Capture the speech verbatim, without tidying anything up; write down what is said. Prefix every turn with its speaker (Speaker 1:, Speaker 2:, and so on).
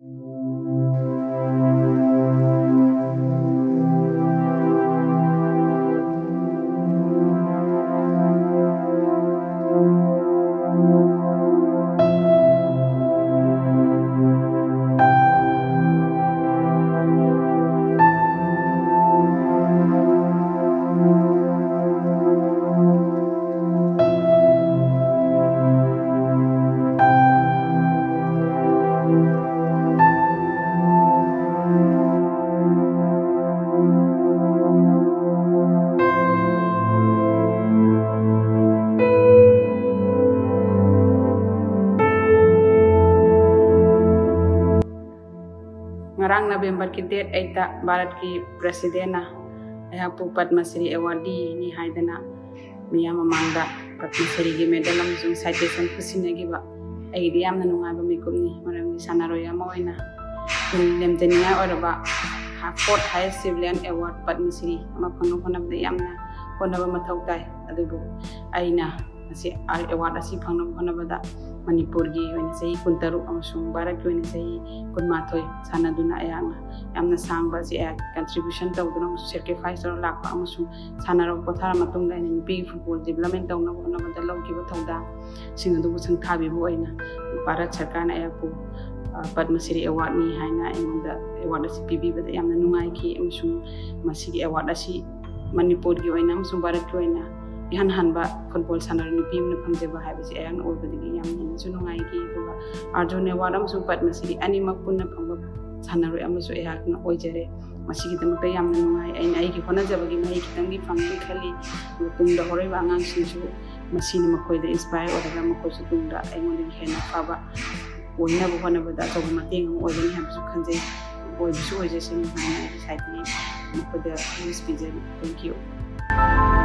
Speaker 1: Ngarang November ki date eight Bharat ki president na ayhapu Padma Shree awardee ni haidana miyam mamangda Padma Shree gi medal amsung citation kusinagi ba aidi yamna nungaiba mikupni maramni sanaro yama oina lemtenia oraba fourth highest civilian award Padma Shree ama phangno phonabda yamna phonaba mathau tai adubu aina asi award asi phangno phonabada Manipur gi wani sei kuntaru amasung Bharat gi wani sei kunmathoi sanaduna ayanga yamna sangba si a contribution tawduna sacrifice ro lakpa amasung sanaro pothara matung da ni big football development tawna bona bada lawki ba thawda singadu bu sang thabi bu aina Bharat sarkar na ayapu Padma Shree award ni haina engda award asi pibi bada yamna nungai ki amasung masigi award asi Manipur gi oina amasung Bharat gi oina ihan hanba football sanar ni pim na phangjeba haibasi ayan obadigi yamna sunungai ki buga arjun award amsu Padma Shree ani makpunna phangba sanaroi amsu ayakna oijare masigi tamta yamna nungai aina ai ki hona jabagi mai kitangi phangni khali tungda horoi ba angang sinsu masini makoi da inspire odaga makoi su tungda aimoni hena faba oina bu hona bada to mateng oidani hamsu khanje oisu oije sin hana site ni makoda use pizza. Thank you.